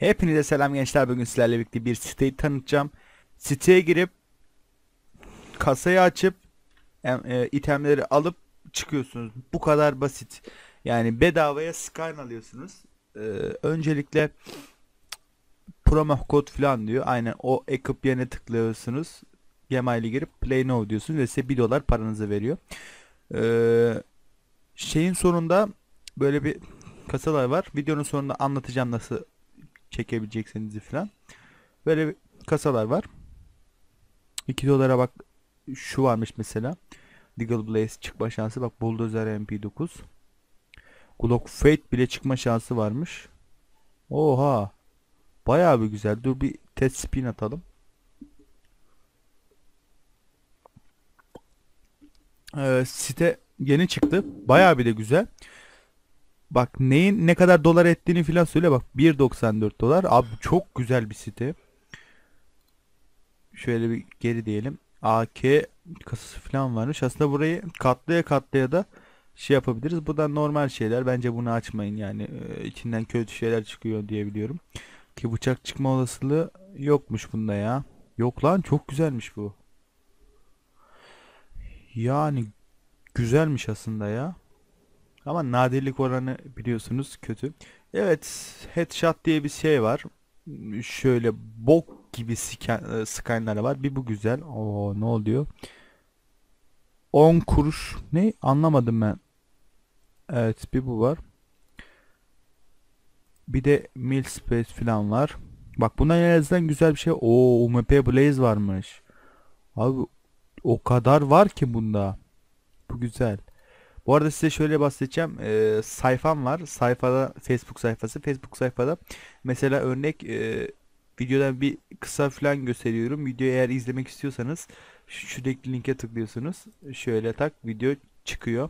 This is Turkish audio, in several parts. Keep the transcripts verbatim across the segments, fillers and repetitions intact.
Hepinize selam gençler. Bugün sizlerle birlikte bir siteyi tanıtacağım. Siteye girip kasayı açıp em- e, itemleri alıp çıkıyorsunuz. Bu kadar basit. Yani bedavaya skin alıyorsunuz. Ee, öncelikle promo kod falan diyor. Aynen o equip yerine tıklıyorsunuz. Gmail'e girip play now diyorsunuz ve size bir dolar paranızı veriyor. Ee, şeyin sonunda böyle bir kasalar var. Videonun sonunda anlatacağım nasıl çekebileceksiniz falan. Böyle bir kasalar var. iki dolara bak, şu varmış mesela. Deagle Blaze çıkma şansı, bak Bulldozer M P dokuz. Glock Fate bile çıkma şansı varmış. Oha. Bayağı bir güzel. Dur bir test spin atalım. Ee, site yeni çıktı. Bayağı bir de güzel. Bak neyin ne kadar dolar ettiğini filan söyle bak. bir doksan dört dolar. Abi çok güzel bir site. Şöyle bir geri diyelim. A K kasası falan varmış. Aslında burayı katlaya katlaya da şey yapabiliriz. Bu da normal şeyler. Bence bunu açmayın yani. Ee, içinden kötü şeyler çıkıyor diye biliyorum. Ki bıçak çıkma olasılığı yokmuş bunda ya. Yok lan, çok güzelmiş bu. Yani güzelmiş aslında ya. Ama nadirlik oranı biliyorsunuz kötü. Evet, headshot diye bir şey var. Şöyle bok gibi scan, e, scanner var. Bir bu güzel. Oo, ne oluyor? on kuruş. Ne? Anlamadım ben. Evet, bir bu var. Bir de mil space falan var. Bak buna en azından güzel bir şey. Oo, U M P Blaze varmış. Abi o kadar var ki bunda. Bu güzel. Bu arada size şöyle bahsedeceğim. Ee, sayfam var. Sayfada Facebook sayfası. Facebook sayfada mesela örnek e, videodan bir kısa falan gösteriyorum. Videoyu eğer izlemek istiyorsanız şu şuradaki linke tıklıyorsunuz. Şöyle tak, video çıkıyor.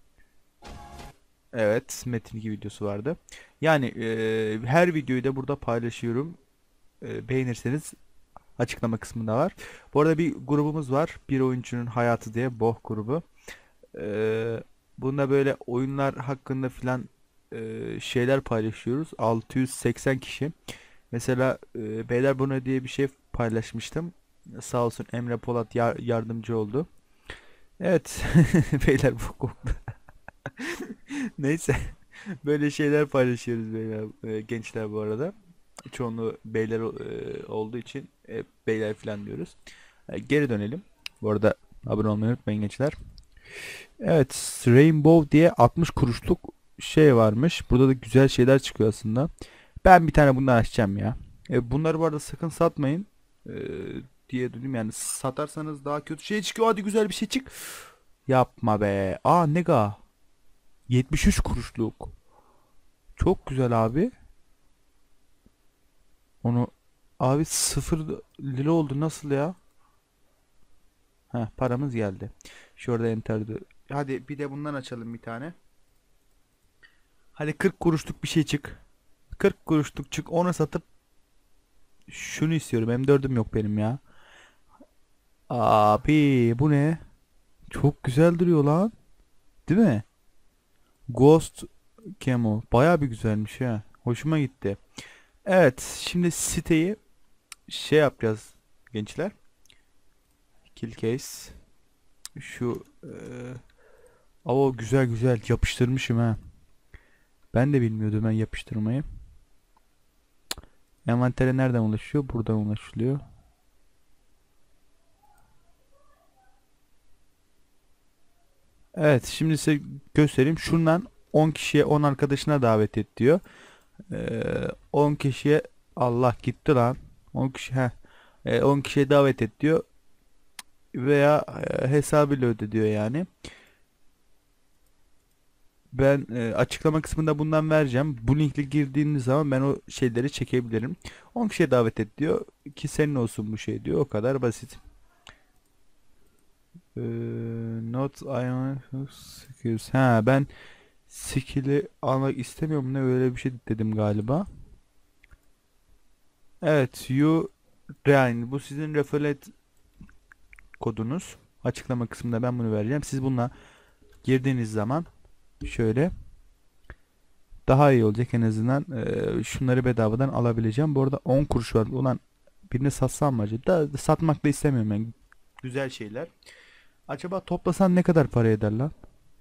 Evet, Metin iki videosu vardı. Yani e, her videoyu da burada paylaşıyorum. E, beğenirseniz açıklama kısmında var. Bu arada bir grubumuz var. Bir oyuncunun hayatı diye, Boh grubu. Ee, bunda böyle oyunlar hakkında filan e, şeyler paylaşıyoruz. altı yüz seksen kişi. Mesela e, Beyler Bunu diye bir şey paylaşmıştım. Sağ olsun Emre Polat yar- yardımcı oldu. Evet. Beyler bu koktu. Neyse. Böyle şeyler paylaşıyoruz beyler, e, gençler bu arada. Çoğunluğu beyler e, olduğu için e, beyler filan diyoruz. E, geri dönelim. Bu arada abone olmayı unutmayın gençler. Evet, Rainbow diye altmış kuruşluk şey varmış. Burada da güzel şeyler çıkıyor aslında. Ben bir tane bundan açacağım ya. E, bunları bu arada sakın satmayın. E, diye dedim yani, satarsanız daha kötü şey çıkıyor. Hadi güzel bir şey çık. Yapma be. Aa, nega. yetmiş üç kuruşluk. Çok güzel abi. Onu abi sıfır lira oldu, nasıl ya? Heh, paramız geldi. Şurada enter'dı. Hadi bir de bundan açalım bir tane. Hadi kırk kuruşluk bir şey çık. kırk kuruşluk çık, onu satıp şunu istiyorum. M dördüm yok benim ya. Abi bu ne? Çok güzel duruyor lan. Değil mi? Ghost Camo. Baya bir güzelmiş ya. Hoşuma gitti. Evet, şimdi siteyi şey yapacağız gençler. Kill case. Şu eee o güzel güzel yapıştırmışım ha. Ben de bilmiyordum ben yapıştırmayı. Envantere nereden ulaşıyor? Buradan ulaşılıyor. Evet, şimdi size göstereyim. Şundan on kişiye, on arkadaşına davet et diyor. Ee, on kişiye, Allah gitti lan. on kişi he. Ee, on kişiye davet et diyor veya e, hesabıyla öde diyor yani. Ben e, açıklama kısmında bundan vereceğim. Bu linkle girdiğiniz zaman ben o şeyleri çekebilirim. on kişiye davet et diyor ki senin olsun bu şey diyor. O kadar basit. Ee, not I skills. Ha, ben skill'i almak istemiyorum, ne öyle bir şey dedim galiba. Evet, you yani bu sizin referral kodunuz. Açıklama kısmında ben bunu vereceğim. Siz bununla girdiğiniz zaman şöyle Daha iyi olacak en azından. Ee, şunları bedavadan alabileceğim. Bu arada on kuruş var. Ulan birini satsam mı acaba? Da, satmak da istemiyorum ben. Güzel şeyler. Acaba toplasan ne kadar para eder lan?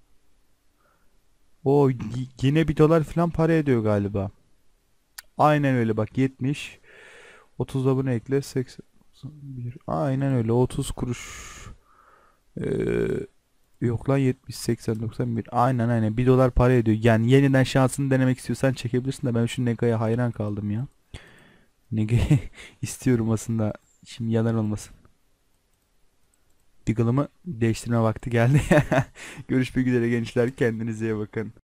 O y- yine bir dolar falan para ediyor galiba. Aynen öyle bak, yetmiş. otuz da bunu ekle, seksen bir. Aynen öyle, otuz kuruş. Ee, Yok lan, yetmiş, seksen, doksan bir. Aynen aynen, bir dolar para ediyor. Yani yeniden şansını denemek istiyorsan çekebilirsin de ben şu Nega'ya hayran kaldım ya. Nega'yı istiyorum aslında. Şimdi yalan olmasın. Diggle'ımı değiştirme vakti geldi. Görüşmek üzere gençler. Kendinize iyi bakın.